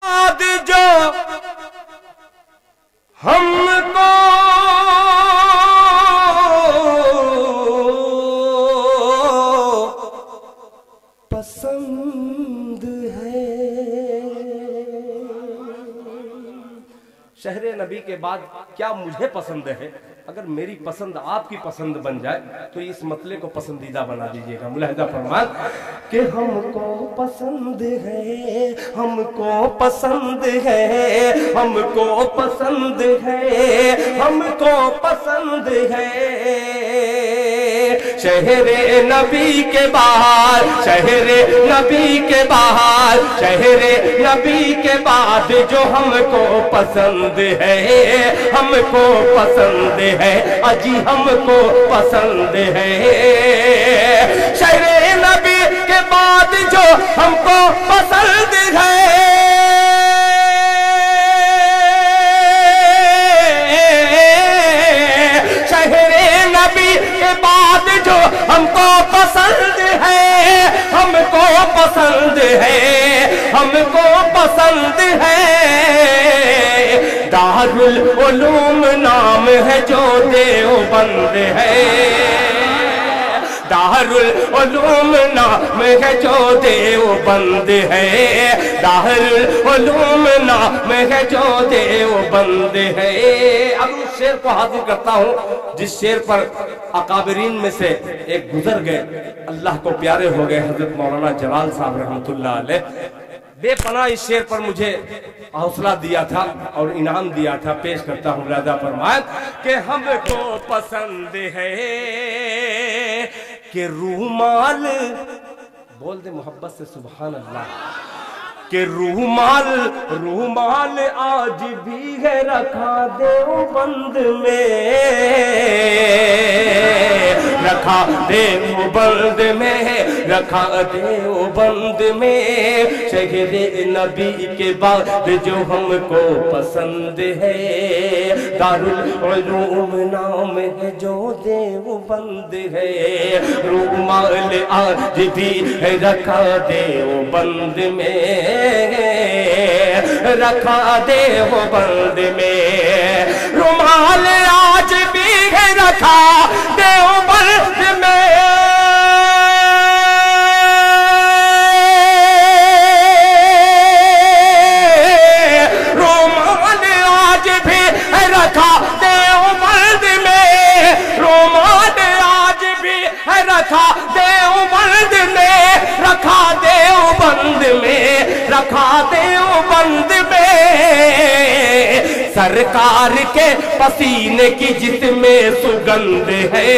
आज जो हमको पसंद है। शहरे नबी के बाद क्या मुझे पसंद है? अगर मेरी पसंद आपकी पसंद बन जाए तो इस मतले को पसंदीदा बना दीजिएगा। मुलाहिजा फरमान कि हमको पसंद है, हमको पसंद है, हमको पसंद है, हमको पसंद है। शहरे नबी के बाहर, शहरे नबी के बाहर, शहरे नबी के बाद जो हमको पसंद है, हमको पसंद है, अजी हमको पसंद है। शहरे नबी के बाद जो हमको पसंद है, जो हमको पसंद है, हमको पसंद है, हमको पसंद है। दारुल उलूम नाम है जो देवबंद है, दारुल उलूम नाम है जो देवबंद है, दारुल उलूम नाम है जो देवबंद है। अब उस शेर को हाजिर करता हूँ जिस शेर पर अकाबरीन में से एक गुजर गए, अल्लाह को प्यारे हो गए, हजरत मौलाना जलाल साहब रहमतुल्लाह अलैह। बेपनाह इस शेर पर मुझे हौसला दिया था और इनाम दिया था। पेश करता हूँ राजा फरमाए कि हमको पसंद है कि रूमाल, बोल दे मोहब्बत से सुभान अल्लाह, कि रूमाल, रूमाल आज भी है रखा देवबंद में, रखा देवबंद में, रखा देवबंद में। शहरे नबी के बाद जो हमको पसंद है, दारुल उलूम नाम है जो देवबंद है। रूमाल आज भी है रखा देवबंद में, रखा देवबंद में। रुमाल आज भी है रखा देवबंद में, रुमाल आज भी है रखा देवबंद में, रुमाल आज भी है रखा देवबंद में, रखा देवबंद में, रखा देवबंद में। सरकार के पसीने की जिसमें सुगंध है,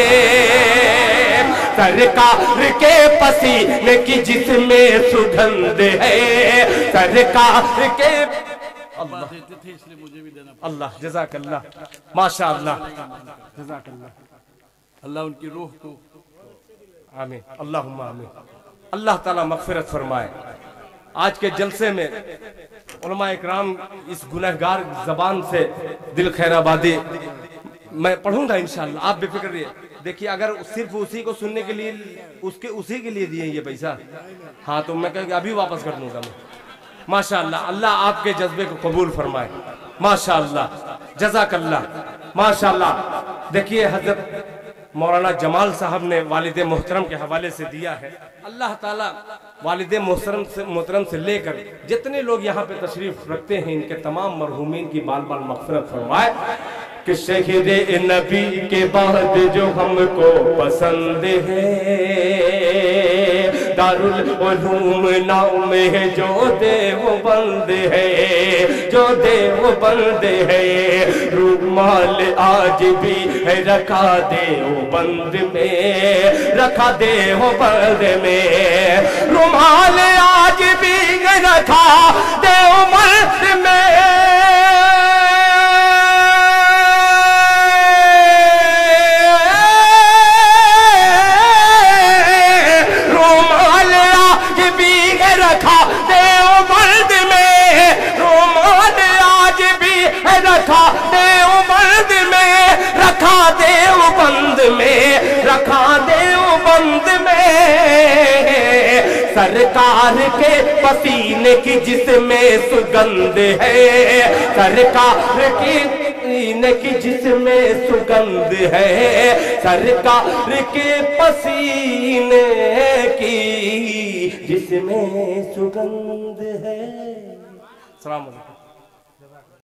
सरकार के पसीने की जिसमें सुगंध है, सरकार के अल्लाह थे इसलिए मुझे भी देना। अल्लाह जज़ाकल्लाह, माशाअल्लाह, जज़ाकल्लाह। अल्लाह उनकी रूह को आमीन, अल्लाहुम्मा आमीन। अल्लाह ताला मग़फ़िरत फरमाए। आज के जलसे में उलमा इकराम इस गुनहगार ज़बान से दिल खैराबादी मैं पढ़ूंगा इंशाअल्लाह, आप बेफिक्र रहिए। देखिए अगर सिर्फ उसी को सुनने के लिए उसी के लिए दिए ये पैसा, हाँ तो मैं कह अभी वापस कर दूंगा मैं। माशाअल्लाह, अल्लाह आपके जज्बे को कबूल फरमाए। माशाअल्लाह, जज़ाकल्लाह, माशाअल्लाह। देखिए हजरत मौलाना जमाल साहब ने वालिद मोहतरम के हवाले से दिया है। अल्लाह ताला वालिद मोहतरम से लेकर जितने लोग यहाँ पे तशरीफ रखते हैं इनके तमाम मरहूमीन की बाल बाल मग़फ़िरत फरमाए। कि शहरे नबी के बाद जो हमको पसंद है, दारुल उलूम नाम है जो देवबंद है, जो देवबंद है। रूमाल आज भी है रखा देवबंद में, रखा देवबंद में। रूमाल आज भी है रखा देवबंद में, देवबंद में, रखा देवबंद में, रखा देवबंद में। सरकार के पसीने سینے کی جس میں سگندھ ہے سرکار کی سینے کی جس میں سگندھ ہے سرکار کے پسینے کی جس میں سگندھ ہے. السلام علیکم.